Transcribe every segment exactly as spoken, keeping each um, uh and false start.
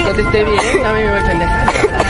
Contesté bien, a mí me voy pendeja.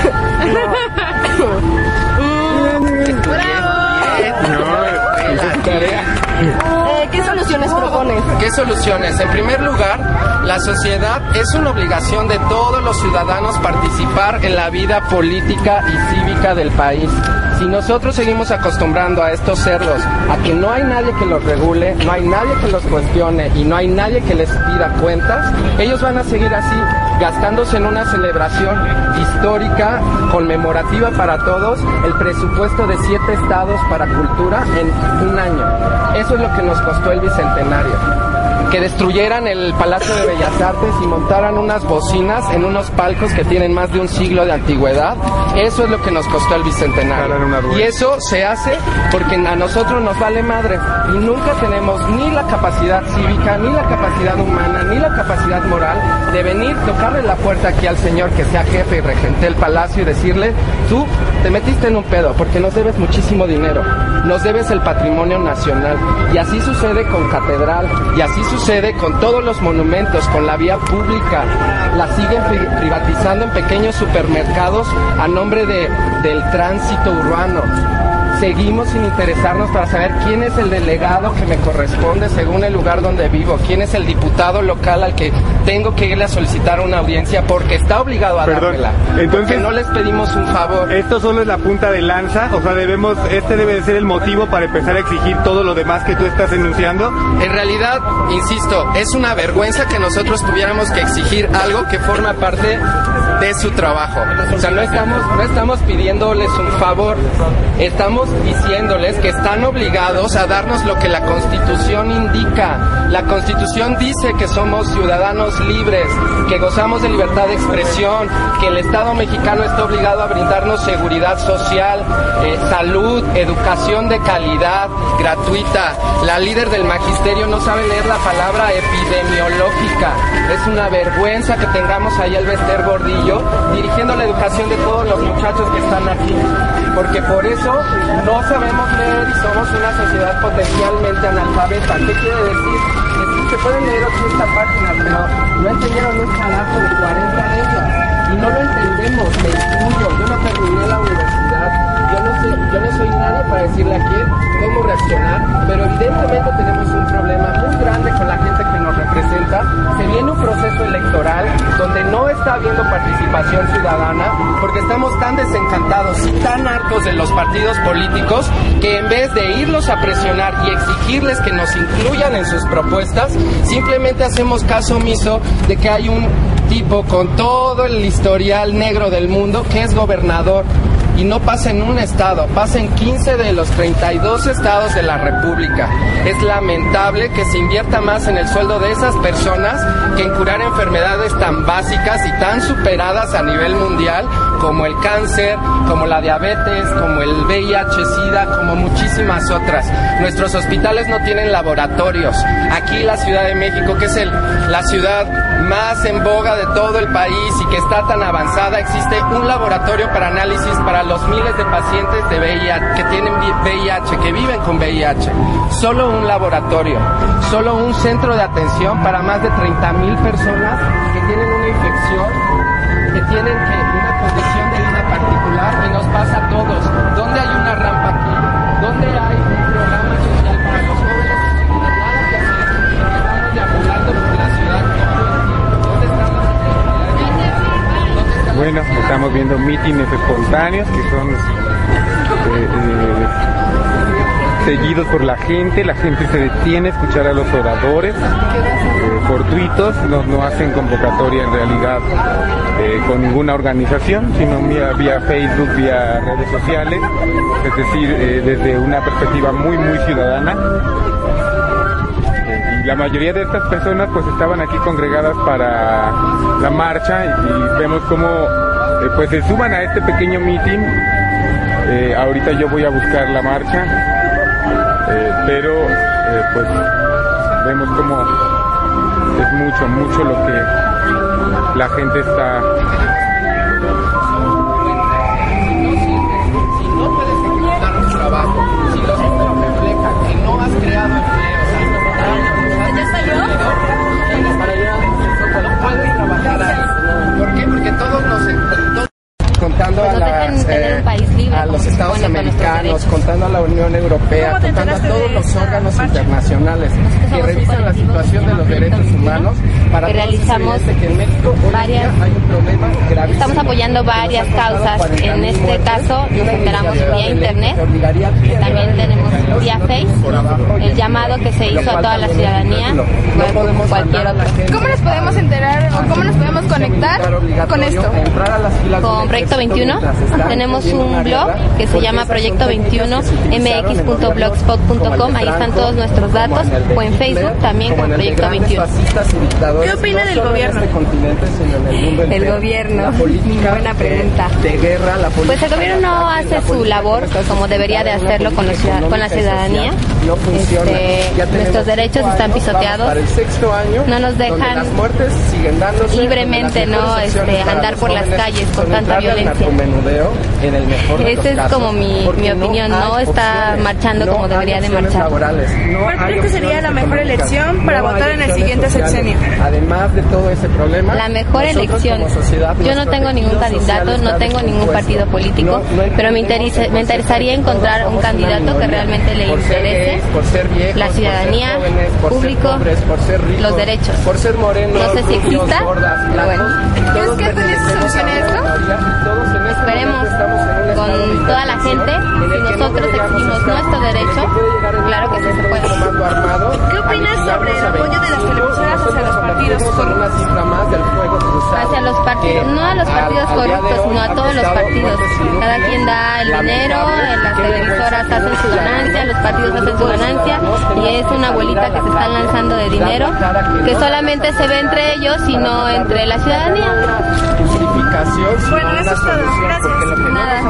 Eh, ¿Qué soluciones propones? ¿Qué soluciones? En primer lugar, la sociedad es una obligación de todos los ciudadanos participar en la vida política y cívica del país. Si nosotros seguimos acostumbrando a estos cerdos a que no hay nadie que los regule, no hay nadie que los cuestione y no hay nadie que les pida cuentas, ellos van a seguir así, gastándose en una celebración histórica, conmemorativa para todos, el presupuesto de siete estados para cultura en un año. Eso es lo que nos costó el Bicentenario. Que destruyeran el Palacio de Bellas Artes y montaran unas bocinas en unos palcos que tienen más de un siglo de antigüedad. Eso es lo que nos costó el Bicentenario. Y eso se hace porque a nosotros nos vale madre y nunca tenemos ni la capacidad cívica, ni la capacidad humana, ni la capacidad moral de venir, tocarle la puerta aquí al señor que sea jefe y regente el palacio y decirle: tú te metiste en un pedo porque nos debes muchísimo dinero, nos debes el patrimonio nacional. Y así sucede con Catedral, y así sucede con todos los monumentos, con la vía pública. La siguen pri privatizando en pequeños supermercados a nombre de, del tránsito urbano. Seguimos sin interesarnos para saber quién es el delegado que me corresponde según el lugar donde vivo, quién es el diputado local al que tengo que irle a solicitar una audiencia porque está obligado a Perdón, dármela. Entonces, porque no les pedimos un favor. Esto solo es la punta de lanza, o sea, debemos, este debe de ser el motivo para empezar a exigir todo lo demás que tú estás enunciando. En realidad, insisto, es una vergüenza que nosotros tuviéramos que exigir algo que forma parte de su trabajo. O sea, no estamos, no estamos pidiéndoles un favor, estamos diciéndoles que están obligados a darnos lo que la Constitución indica. La Constitución dice que somos ciudadanos libres, que gozamos de libertad de expresión, que el Estado mexicano está obligado a brindarnos seguridad social, eh, salud, educación de calidad, gratuita. La líder del magisterio no sabe leer la palabra epidemiológica. Es una vergüenza que tengamos ahí al Bester Gordillo dirigiendo la educación de todos los muchachos que están aquí, porque por eso no sabemos leer y somos una sociedad potencialmente analfabeta. ¿Qué quiere decir? Que sí se pueden leer ochenta páginas, pero no entendieron un carajo de cuarenta de ellas. Y no lo entendemos, me incluyo. Yo no terminé la universidad, yo no sé, yo no soy nadie para decirle a quién cómo reaccionar, pero evidentemente tenemos un problema muy grande con la gente que nos representa. Se viene un proceso electoral donde no está habiendo participación ciudadana porque estamos tan desencantados y tan hartos de los partidos políticos que en vez de irlos a presionar y exigirles que nos incluyan en sus propuestas, simplemente hacemos caso omiso de que hay un tipo con todo el historial negro del mundo que es gobernador. Y no pasa en un estado, pasa en quince de los treinta y dos estados de la República. Es lamentable que se invierta más en el sueldo de esas personas que en curar enfermedades tan básicas y tan superadas a nivel mundial como el cáncer, como la diabetes, como el V I H, SIDA, como muchísimas otras. Nuestros hospitales no tienen laboratorios. Aquí la Ciudad de México, que es el, la ciudad más en boga de todo el país y que está tan avanzada, existe un laboratorio para análisis para los miles de pacientes de V I H, que tienen V I H, que viven con V I H. Solo un laboratorio, solo un centro de atención para más de treinta mil personas que tienen una infección, que tienen que una condición de vida particular, y nos pasa a todos. ¿Dónde hay una rampa aquí? ¿Dónde hay un programa social para los jóvenes? Nada que hacer, estamos deambulando por la ciudad todo el tiempo. ¿Dónde están las actividades? Bueno, estamos viendo mítines espontáneos que son eh, eh, seguidos por la gente. La gente se detiene a escuchar a los oradores eh, fortuitos, no, no hacen convocatoria en realidad eh, con ninguna organización, sino vía, vía Facebook, vía redes sociales, es decir, eh, desde una perspectiva muy muy ciudadana. Y la mayoría de estas personas pues estaban aquí congregadas para la marcha, y, y vemos cómo eh, pues se suman a este pequeño meeting. Eh, ahorita yo voy a buscar la marcha, eh, pero eh, pues vemos cómo es mucho, mucho lo que la gente está... Si no puedes ejecutar tu trabajo, si los números reflejan que no has creado empleos, ¿Ya salió? para allá, no puedes trabajar ahí. ¿Por qué? Porque a los Estados supone, con nuestros americanos, derechos. contando a la Unión Europea, contando a todos los órganos internacionales que revisan la situación de los derechos humanos para que todos realizamos hacer que en México hoy varias, en día hay un problema gravísimo. Estamos apoyando varias causas. En este caso nos enteramos vía internet. También tenemos vía Face el llamado que se hizo a toda la ciudadanía, como cualquier otro. ¿Cómo nos podemos enterar o cómo nos podemos conectar con esto? Con Proyecto veintiuno tenemos un blog que se llama Proyecto veintiuno m x punto blogspot punto com. Ahí están todos nuestros datos, o en Facebook también como Proyecto veintiuno. ¿Qué opina del gobierno? El gobierno, buena pregunta. Pues el gobierno no hace su labor como debería de hacerlo con, los, con la ciudadanía. Este, nuestros derechos están pisoteados, no nos dejan libremente no este, andar por las calles con tanta violencia. Esa es como mi, mi opinión, no está marchando como debería de marchar. ¿Cuál creo que sería la mejor elección para votar en el siguiente sexenio? Además de todo ese problema, la mejor elección, yo no tengo ningún candidato, no tengo ningún partido político, pero me, interesa, me interesaría encontrar un candidato que realmente le interese la ciudadanía, público, los derechos. No sé si exista, pero bueno. ¿Crees que tenés solución a esto? Esperemos con toda la gente. Si nosotros exigimos nuestro derecho, claro que sí se puede. ¿Qué opinas sobre el apoyo de las televisoras hacia los partidos corruptos? Hacia los partidos, no a los partidos corruptos, sino a todos los partidos. Cada quien da el dinero, las televisoras hacen su ganancia, los partidos hacen su ganancia, y es una bolita que se están lanzando de dinero que solamente se ve entre ellos y no entre la ciudadanía. Bueno, eso es todo. Gracias. Nada.